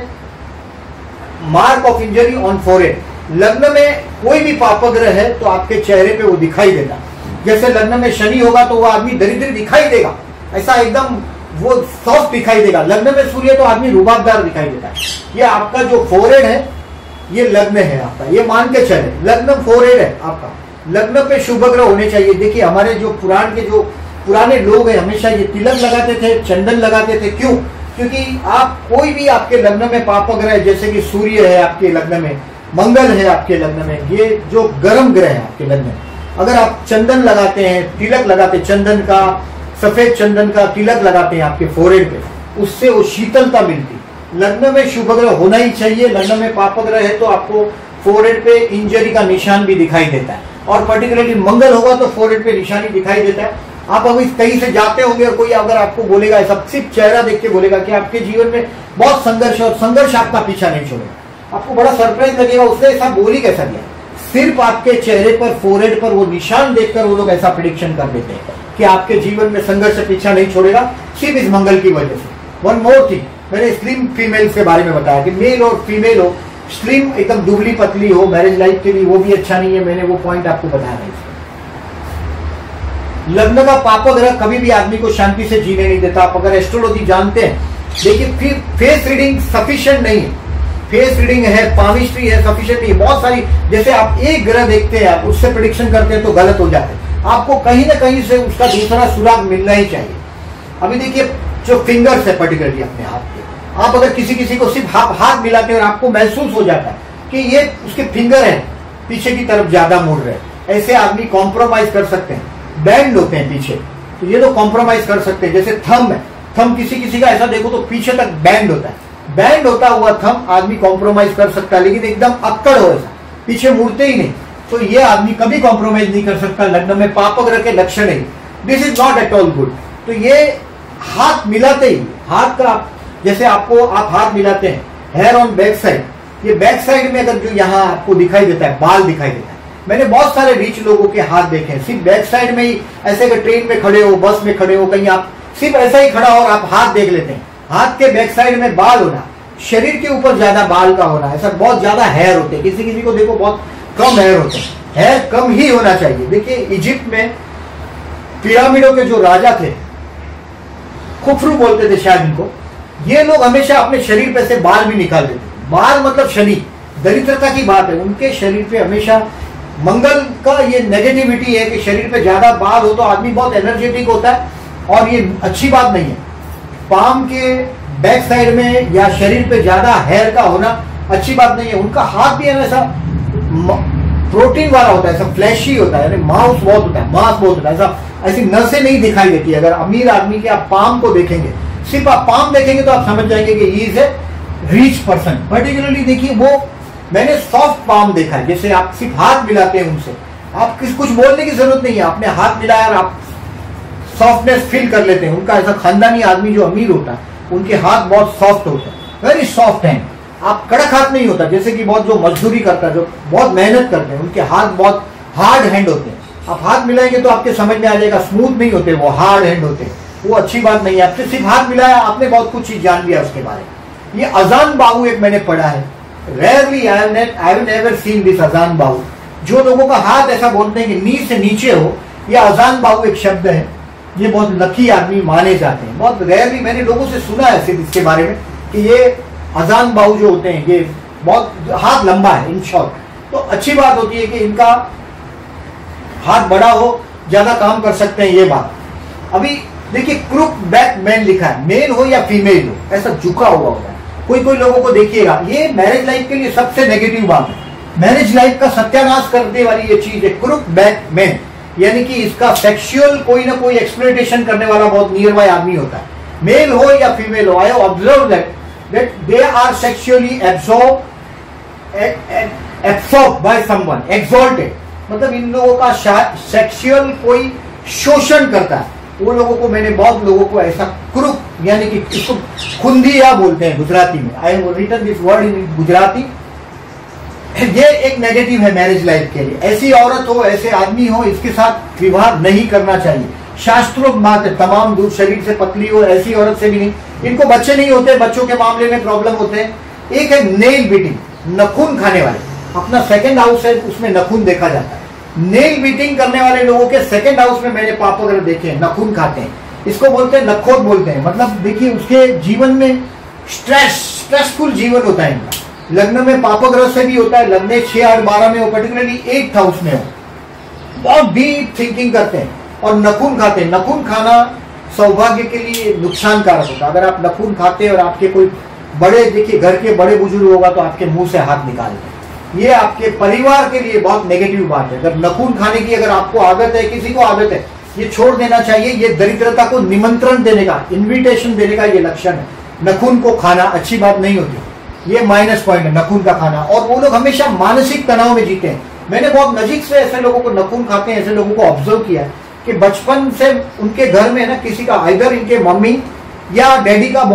mark of injury on forehead, लग्न में कोई भी पापग्रह है तो आपके चेहरे पे वो दिखाई देता है। जैसे लग्न में शनि होगा तो वो आदमी दरिद्र दिखाई देगा, ऐसा एकदम वो सॉफ्ट दिखाई देगा। लग्न में सूर्य तो आदमी रुबाबदार दिखाई देता है। ये आपका जो फोरहेड है ये लग्न है आपका, ये मान के चले लग्न फोरहेड है आपका। लग्न पे शुभ ग्रह होने चाहिए। देखिए हमारे जो पुराण के जो पुराने लोग हैं हमेशा ये तिलक लगाते थे, चंदन लगाते थे। क्यों? क्योंकि आप कोई भी आपके लग्न में पापग्रह जैसे कि सूर्य है आपके लग्न में, मंगल है आपके लग्न में, ये जो गर्म ग्रह है आपके लग्न में, अगर आप चंदन लगाते हैं, तिलक लगाते हैं, चंदन का सफेद चंदन का तिलक लगाते हैं आपके फोरहेड पे, उससे वो शीतलता मिलती। लग्न में शुभ ग्रह होना ही चाहिए। लग्न में पापग्रह है तो आपको फोरहेड पे इंजरी का निशान भी दिखाई देता है, और पर्टिकुलरली मंगल होगा तो फोरहेड पे निशानी दिखाई देता है। आप अभी कहीं से जाते होंगे और कोई अगर आपको बोलेगा, ऐसा सिर्फ चेहरा देख के बोलेगा कि आपके जीवन में बहुत संघर्ष है और संघर्ष आपका पीछा नहीं छोड़ेगा, आपको बड़ा सरप्राइज लगेगा, उसने ऐसा बोल ही कैसा दिया। सिर्फ आपके चेहरे पर, फोरहेड पर वो निशान देखकर वो लोग ऐसा प्रिडिक्शन कर देते हैं कि आपके जीवन में संघर्ष पीछा नहीं छोड़ेगा सिर्फ इस मंगल की वजह से। वन मोर थिंग, मैंने स्लिम फीमेल्स के बारे में बताया कि मेल और फीमेल हो, स्लिम एकदम दुबली पतली हो, मैरिज लाइफ के लिए वो भी अच्छा नहीं है, मैंने वो पॉइंट आपको बताया है। लग्न का पाप ग्रह कभी भी आदमी को शांति से जीने नहीं देता। आप अगर एस्ट्रोलॉजी जानते हैं, लेकिन फिर फेस रीडिंग सफिशिएंट नहीं है। फेस रीडिंग है, पामिस्ट्री है, सफिशिएंट नहीं है। बहुत सारी, जैसे आप एक ग्रह देखते हैं, आप उससे प्रेडिक्शन करते हैं तो गलत हो जाते हैं। आपको कहीं ना कहीं से उसका दूसरा सुराग मिलना ही चाहिए। अभी देखिए जो फिंगर्स है पर्टिकुलरली अपने हाथ के, आप अगर किसी किसी को सिर्फ हाथ मिलाते हैं और आपको महसूस हो जाता है कि ये उसके फिंगर है पीछे की तरफ ज्यादा मुड़ रहे हैं, ऐसे आदमी कॉम्प्रोमाइज कर सकते हैं। बैंड होते हैं पीछे, तो ये तो कॉम्प्रोमाइज कर सकते हैं। जैसे थंब है, थंब किसी किसी का ऐसा देखो तो पीछे तक बैंड होता है। बैंड होता हुआ थंब आदमी कॉम्प्रोमाइज कर सकता है, लेकिन एकदम अक्कड़ हो ऐसा पीछे मुड़ते ही नहीं, तो ये आदमी कभी कॉम्प्रोमाइज नहीं कर सकता। लग्न में पाप ग्रह के लक्षण है, this is not at all good. तो ये हाथ मिलाते ही, हाथ का जैसे आपको आप हाथ मिलाते हैं, हेयर ऑन बैक साइड, ये बैक साइड में अगर जो यहाँ आपको दिखाई देता है, बाल दिखाई देता है। मैंने बहुत सारे रिच लोगों के हाथ देखे हैं, सिर्फ बैक साइड में ही, ऐसे अगर ट्रेन में खड़े हो, बस में खड़े हो, कहीं आप सिर्फ ऐसा ही खड़ा हो और आप हाथ देख लेते हैं। हाथ के बैक साइड में बाल होना, शरीर के ऊपर ज्यादा बाल का होना, ऐसा बहुत ज्यादा हेयर होते हैं। किसी किसी को देखो बहुत कम हेयर होते हैं, हेयर कम ही होना चाहिए। देखिए इजिप्ट में पिरामिडों के जो राजा थे, खुफरू बोलते थे शायद इनको, ये लोग हमेशा अपने शरीर पे से बाल भी निकाल देते। बाल मतलब शनि, दरिद्रता की बात है। उनके शरीर पे हमेशा मंगल का ये नेगेटिविटी है कि शरीर पे ज्यादा बाल हो तो आदमी बहुत एनर्जेटिक होता है, और ये अच्छी बात नहीं है। पाम के बैक साइड में या शरीर पे ज्यादा हेयर का होना अच्छी बात नहीं है। उनका हाथ भी है ना ऐसा प्रोटीन वाला होता है, ऐसा फ्लैशी होता है, यानी मांस बहुत होता है, मांस बहुत होता है, ऐसा ऐसी नसें नहीं दिखाई देती। अगर अमीर आदमी के आप पाम को देखेंगे, सिर्फ आप पाम देखेंगे तो आप समझ जाएंगे कि he is a rich person. Particularly देखिए वो मैंने सॉफ्ट पाम देखा है, जैसे आप सिर्फ हाथ मिलाते हैं उनसे, आप कुछ बोलने की जरूरत नहीं है, आपने हाथ मिलाया और आप सॉफ्टनेस फील कर लेते हैं। उनका ऐसा खानदानी आदमी जो अमीर होता है, उनके हाथ बहुत सॉफ्ट होते हैं, वेरी सॉफ्ट हैंड। आप कड़क हाथ नहीं होता, जैसे कि बहुत जो मजदूरी करता है, जो बहुत मेहनत करते हैं, उनके हाथ बहुत हार्ड हैंड होते हैं। आप हाथ मिलाएंगे तो आपके समझ में आ जाएगा, स्मूथ नहीं होते, वो हार्ड हैंड होते हैं, वो अच्छी बात नहीं है। आपसे सिर्फ हाथ मिलाया, आपने बहुत कुछ चीज जान लिया उसके बारे में। ये अजान बाहू एक मैंने पढ़ा है, rarely I have never seen this अजान बाहू। जो लोगों का हाथ ऐसा बोलते हैं कि नी से नीचे हो, ये अजान बाहू एक शब्द है। ये बहुत लकी आदमी माने जाते हैं, बहुत रेयरली मैंने लोगों से सुना है सिर्फ इसके बारे में कि ये अजान बाहू जो होते हैं, ये बहुत हाथ लंबा है इन शॉर्ट। तो अच्छी बात होती है कि इनका हाथ बड़ा हो, ज्यादा काम कर सकते हैं, ये बात। अभी देखिए क्रुक बैक मैन लिखा है, मेल हो या फीमेल हो, ऐसा झुका हुआ होता है। कोई कोई लोगों को देखिएगा, ये मैरिज लाइफ के लिए सबसे नेगेटिव बात है, मैरिज लाइफ का सत्यानाश करने वाली ये चीज है, क्रुक बैक मैन। यानी कि इसका सेक्सुअल कोई ना कोई एक्सप्लोइटेशन करने वाला बहुत नियर बाय आदमी होता है, मेल हो या फीमेल हो। I have observe that they are sexually absorbed by someone, exalted, मतलब इन लोगों का सेक्सुअल कोई शोषण करता है। वो लोगों को मैंने बहुत लोगों को ऐसा क्रुक, यानी कि इसको खुंदिया बोलते हैं गुजराती में। I have written this word in Gujarati. ये एक नेगेटिव है मैरिज लाइफ के लिए। ऐसी औरत हो, ऐसे आदमी हो, इसके साथ विवाह नहीं करना चाहिए। शास्त्रोक्त बात है, तमाम दूर शरीर से पतली हो, ऐसी औरत से भी नहीं। इनको बच्चे नहीं होते, बच्चों के मामले में प्रॉब्लम होते हैं। एक है नेल बीटिंग, नखून खाने वाले, अपना सेकंड हाउस है उसमें नखून देखा जाता है। नेल बीटिंग करने वाले लोगों के सेकंड हाउस में मैंने पाप वगैरह देखे हैं, नखून खाते हैं, इसको बोलते हैं नखोद बोलते हैं। मतलब देखिए उसके जीवन में स्ट्रेसफुल जीवन होता है इनका। लग्न में पापग्रह से भी होता है, लग्न 6, 8, 12 में हो, पर्टिकुलरली 8th हाउस में हो, बहुत डीप थिंकिंग करते हैं और नखून खाते हैं। नखून खाना सौभाग्य के लिए नुकसानकारक होता है। अगर आप नखून खाते हैं और आपके कोई बड़े, देखिए घर के बड़े बुजुर्ग होगा तो आपके मुंह से हाथ निकालते हैं, ये आपके परिवार के लिए बहुत नेगेटिव बात है। अगर नखून खाने की अगर आपको आदत है, किसी को आदत है, ये छोड़ देना चाहिए। ये दरिद्रता को निमंत्रण देने का, इन्विटेशन देने का ये लक्षण है। नखून को खाना अच्छी बात नहीं होती, ये माइनस पॉइंट है नखून का खाना। और वो लोग हमेशा मानसिक तनाव में जीते हैं। मैंने बहुत नजीक से ऐसे लोगों को नखून खाते हैं, ऐसे लोगों को ऑब्जर्व किया कि बचपन से उनके घर में ना किसी का, आइदर इनके मम्मी या डैडी का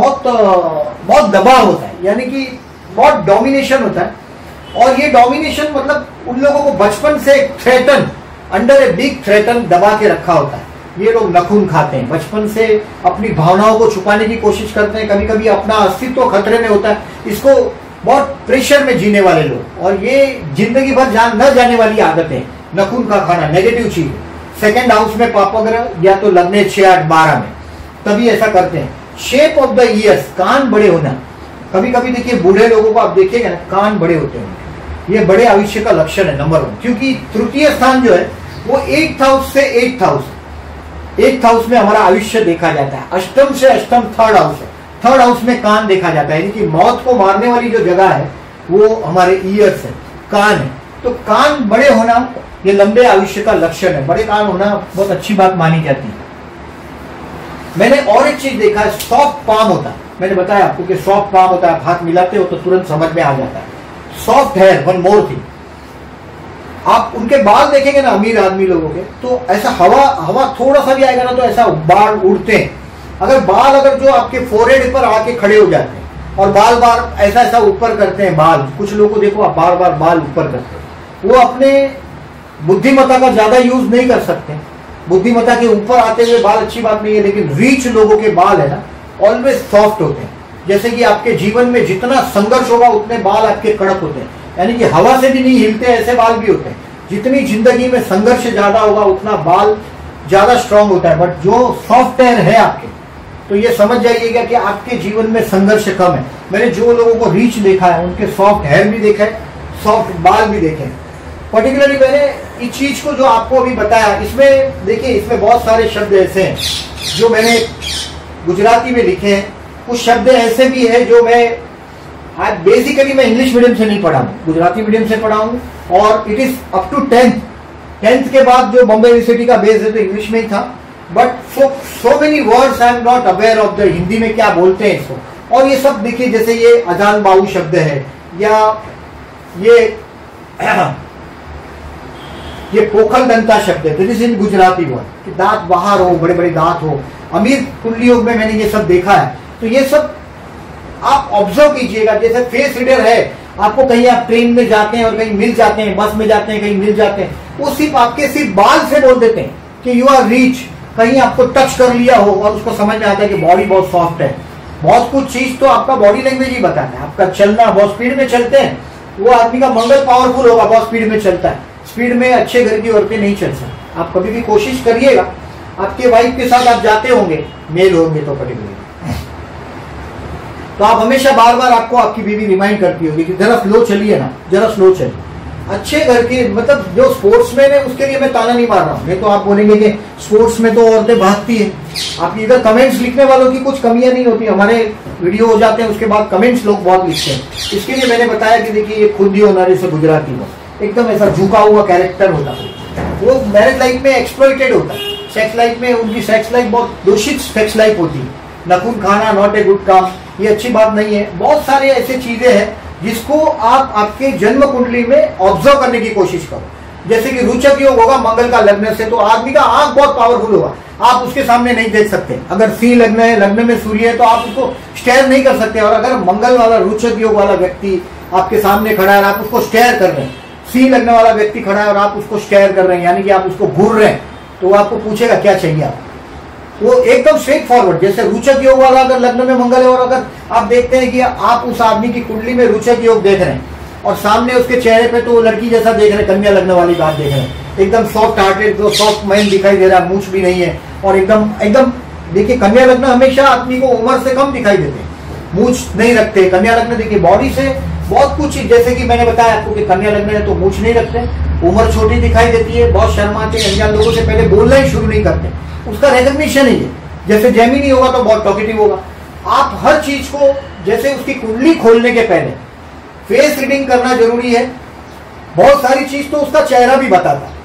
बहुत दबाव होता है, यानी कि बहुत डोमिनेशन होता है। और ये डोमिनेशन मतलब उन लोगों को बचपन से threaten, under a big threaten दबा के रखा होता है। ये लोग नखून खाते हैं, बचपन से अपनी भावनाओं को छुपाने की कोशिश करते हैं, कभी कभी अपना अस्तित्व खतरे में होता है। इसको बहुत प्रेशर में जीने वाले लोग, और ये जिंदगी भर न जाने वाली आदत है नखून का खाना, नेगेटिव चीज। सेकंड हाउस में पापग्रह या तो लगने 6, 8, 12 में, तभी ऐसा करते हैं। शेप ऑफ द ईयर्स, कान बड़े होना। कभी कभी देखिए बूढ़े लोगों को आप देखिएगा ना, कान बड़े होते हैं, ये बड़े आयुष्य का लक्षण है नंबर 1। क्योंकि तृतीय स्थान जो है वो 8th हाउस से 8th हाउस, 8th हाउस में हमारा आयुष्य देखा जाता है। अष्टम से अष्टम 3rd हाउस है, 3rd हाउस में कान देखा जाता है, यानी कि मौत को मारने वाली जो जगह है वो हमारे ईयर्स है, कान है। तो कान बड़े होना ये लंबे आयुष्य का लक्षण है। बड़े कान होना बहुत अच्छी बात मानी जाती है। मैंने और एक चीज देखा है, सॉफ्ट पाम होता है। मैंने बताया आपको कि सॉफ्ट पाम होता है, आप हाथ मिलाते हो तो तुरंत समझ में आ जाता है। Soft hair, one more thing, आप उनके बाल देखेंगे ना अमीर आदमी लोगों के, तो ऐसा हवा थोड़ा सा भी आएगा ना तो ऐसा बाल उड़ते हैं। अगर जो आपके फोरहेड पर आके खड़े हो जाते हैं और बार ऐसा ऊपर करते हैं बाल, कुछ लोगों को देखो आप बार बाल ऊपर करते हैं, वो अपने बुद्धिमत्ता का ज्यादा यूज नहीं कर सकते। बुद्धिमत्ता के ऊपर आते हुए बाल अच्छी बात नहीं है, लेकिन रीच लोगों के बाल है ना ऑलवेज सॉफ्ट होते हैं। जैसे कि आपके जीवन में जितना संघर्ष होगा उतने बाल आपके कड़क होते हैं, यानी कि हवा से भी नहीं हिलते ऐसे बाल भी होते हैं। जितनी जिंदगी में संघर्ष ज्यादा होगा उतना बाल ज्यादा स्ट्रांग होता है। बट जो सॉफ्ट हेयर है आपके, तो ये समझ जाइएगा कि आपके जीवन में संघर्ष कम है। मैंने जो लोगों को रीच देखा है उनके सॉफ्ट हेयर भी देखा है, सॉफ्ट बाल भी देखे हैं। पर्टिकुलरली मैंने इस चीज को जो आपको अभी बताया, इसमें देखिए इसमें बहुत सारे शब्द ऐसे हैं जो मैंने गुजराती में लिखे हैं, कुछ शब्द ऐसे भी है जो मैं बेसिकली मैं इंग्लिश मीडियम से नहीं पढ़ा हूँ, गुजराती मीडियम से पढ़ा हूँ, और it is up to 10th के बाद जो बॉम्बे यूनिवर्सिटी का बेस है तो इंग्लिश में ही था। But so many words I am not aware of the, Hindi में क्या बोलते हैं इसको। और ये सब देखिए, जैसे ये अजान बाहु शब्द है, या ये पोखल दंता शब्द है, this is in Gujarati word, कि दांत बाहर हो, बड़े बड़े दांत हो। अमीर कुंडली योग में मैंने ये सब देखा है। तो ये सब आप ऑब्जर्व कीजिएगा। जैसे फेस रीडर है, आपको कहीं आप ट्रेन में जाते हैं और कहीं मिल जाते हैं, बस में जाते हैं कहीं मिल जाते हैं, वो सिर्फ आपके सिर्फ बाल से बोल देते हैं कि यू आर रीच। कहीं आपको टच कर लिया हो और उसको समझ में आता है कि बॉडी बहुत सॉफ्ट है। बहुत कुछ चीज तो आपका बॉडी लैंग्वेज ही बताता है। आपका चलना, बहुत स्पीड में चलते हैं, वो आदमी का मंगल पावरफुल होगा, बहुत स्पीड में चलता है। स्पीड में अच्छे घर की औरतें नहीं चल सकती। आप कभी भी कोशिश करिएगा, आपके वाइफ के साथ आप जाते होंगे, मेल होंगे तो पर्टिकुलर, तो आप हमेशा बार बार आपको आपकी बीवी रिमाइंड करती होगी कि जरा स्लो चलिए ना, जरा स्लो चलिए। अच्छे घर की, मतलब जो स्पोर्ट्समैन है उसके लिए मैं ताना नहीं मार रहा हूँ, नहीं तो आप बोलेंगे कि स्पोर्ट्स में तो औरतें भागती है। आपकी इधर कमेंट्स लिखने वालों की कुछ कमियां नहीं होती, हमारे वीडियो हो जाते हैं उसके बाद कमेंट्स लोग बहुत लिखते हैं। इसके लिए मैंने बताया कि देखिए ये खुद ही होना, जैसे गुजराती में एकदम ऐसा झुका हुआ कैरेक्टर होता है, वो मैरिज लाइफ में एक्सप्लॉइटेड होता है। सेक्स लाइफ में उनकी सेक्स लाइफ बहुत दूषित सेक्स लाइफ होती है। नखून खाना नॉट ए गुड काम, ये अच्छी बात नहीं है। बहुत सारे ऐसे चीजें हैं जिसको आप आपके जन्म कुंडली में ऑब्जर्व करने की कोशिश करो। जैसे कि रोचक योग होगा मंगल का लग्न से, तो आदमी का आंख बहुत पावरफुल होगा, आप उसके सामने नहीं देख सकते। अगर सी लग्न है, लग्न में सूर्य है, तो आप उसको स्टेयर नहीं कर सकते। और अगर मंगल वाला रोचक योग वाला व्यक्ति आपके सामने खड़ा है और आप उसको स्टेयर कर रहे हैं, सी लगने वाला व्यक्ति खड़ा है और आप उसको स्टेयर कर रहे हैं, यानी कि आप उसको घूर रहे हैं, तो वो आपको पूछेगा क्या चाहिए आप, वो एकदम स्ट्रेट फॉरवर्ड। जैसे रोचक योग वाला अगर लग्न में मंगल है और अगर आप देखते हैं कि आप उस आदमी की कुंडली में रोचक योग देख रहे हैं और सामने उसके चेहरे पे तो वो लड़की जैसा देख रहे हैं, कन्या लग्न वाली बात देख रहे हैं, एकदम सॉफ्ट हार्टेड, जो सॉफ्ट माइंड दिखाई दे रहा है, मूछ भी नहीं है, और एकदम देखिए कन्या लग्न हमेशा आदमी को उम्र से कम दिखाई देते हैं, मूछ नहीं रखते। कन्या लग्न देखिए बॉडी से बहुत कुछ, जैसे कि मैंने बताया आपको कि कन्या लग्न है तो मूछ नहीं रखते, उम्र छोटी दिखाई देती है, बहुत शर्माते हैं, अनजान लोगों से पहले बोलना ही शुरू नहीं करते, उसका रिकग्निशन ही है। जैसे जेमिनी होगा तो बहुत टॉकेटिव होगा। आप हर चीज को, जैसे उसकी कुंडली खोलने के पहले फेस रीडिंग करना जरूरी है। बहुत सारी चीज तो उसका चेहरा भी बताता है।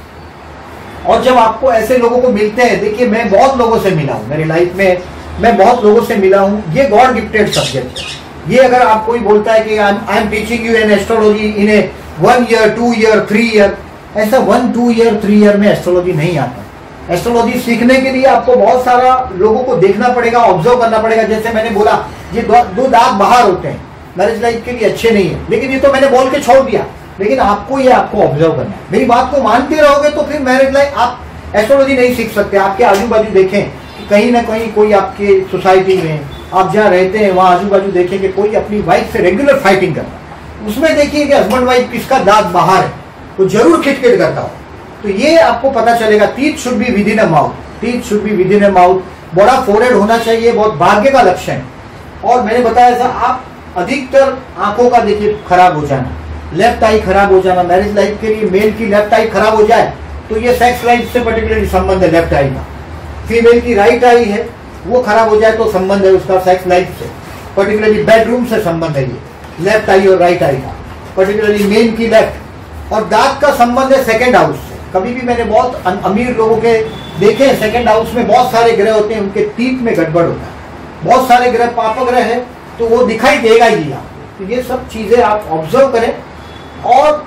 और जब आपको ऐसे लोगों को मिलते हैं, देखिए मैं बहुत लोगों से मिला हूं मेरी लाइफ में, मैं बहुत लोगों से मिला हूं, ये गॉड गिफ्टेड सब्जेक्ट है। ये अगर आप कोई बोलता है कि I am teaching you in astrology in a 1 year 2 year 3 year, ऐसा 1 2 ईयर 3 ईयर में एस्ट्रोलॉजी नहीं आता। एस्ट्रोलॉजी सीखने के लिए आपको बहुत सारा लोगों को देखना पड़ेगा, ऑब्जर्व करना पड़ेगा। जैसे मैंने बोला, ये दो दांत बाहर होते हैं, मैरिज लाइफ के लिए अच्छे नहीं है, लेकिन ये तो मैंने बोल के छोड़ दिया। लेकिन आपको ये आपको ऑब्जर्व करना है। मेरी बात को मानते रहोगे तो फिर मैरिज लाइफ आप एस्ट्रोलॉजी नहीं सीख सकते। आपके आजू बाजू देखें कि कहीं ना कहीं कोई आपके सोसाइटी में आप जहाँ रहते हैं वहां आजू बाजू देखें कि कोई अपनी वाइफ से रेगुलर फाइटिंग करता है, उसमें देखिए कि हस्बैंड वाइफ किसका दांत बाहर है, तो जरूर खिटखिट करता हो, तो ये आपको पता चलेगा। Teeth should be with in a mouth, teeth should be with in a mouth. बड़ा फोरहेड होना चाहिए, बहुत भाग्य का लक्षण है। और मैंने बताया था आप अधिकतर आंखों का देखिए खराब हो जाना, लेफ्ट आई खराब हो जाना, मैरिज लाइफ के लिए मेल की लेफ्ट आई खराब हो जाए तो ये सेक्स लाइफ से पर्टिकुलरली संबंध है लेफ्ट आई का। फीमेल की राइट आई है वो खराब हो जाए तो संबंध है उसका सेक्स लाइफ से, पर्टिकुलरली बेडरूम से संबंध है ये लेफ्ट आई और राइट आई का, पर्टिकुलरली मेन की लेफ्ट। और दांत का संबंध है सेकंड हाउस से। कभी भी मैंने बहुत अमीर लोगों के देखे सेकंड हाउस में बहुत सारे ग्रह होते हैं, उनके टीथ में गड़बड़ होता है, बहुत सारे ग्रह पाप ग्रह है तो वो दिखाई देगा ही आपको। तो ये सब चीजें आप ऑब्जर्व करें और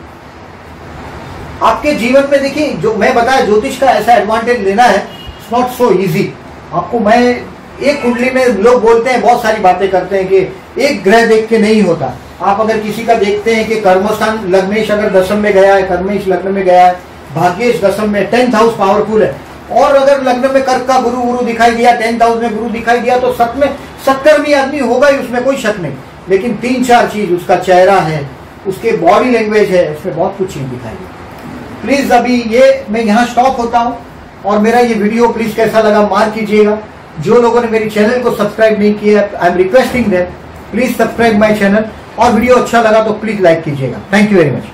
आपके जीवन में देखिए, जो मैं बताया ज्योतिष का ऐसा एडवांटेज लेना है, इट्स नॉट सो इजी। आपको मैं एक कुंडली में लोग बोलते हैं बहुत सारी बातें करते हैं कि एक ग्रह देख के नहीं होता। आप अगर किसी का देखते हैं कि कर्मस्थान लग्नेश अगर दशम में गया है, कर्मेश लग्न में गया है, भाग्येश दशम में, 10th हाउस पावरफुल है, और अगर लग्न में कर्क का गुरु दिखाई दिया, 10th हाउस में गुरु दिखाई दिया तो सत में सत्कर्मी आदमी होगा ही, उसमें कोई शक नहीं। लेकिन 3-4 चीज, उसका चेहरा है, उसके बॉडी लैंग्वेज है, उसमें बहुत कुछ चीज दिखाई देती। प्लीज अभी ये मैं यहाँ स्टॉप होता हूँ और मेरा ये वीडियो प्लीज कैसा लगा मार्क कीजिएगा। जो लोगों ने मेरे चैनल को सब्सक्राइब नहीं किया, I am requesting that please subscribe my channel, और वीडियो अच्छा लगा तो प्लीज लाइक कीजिएगा। Thank you very much.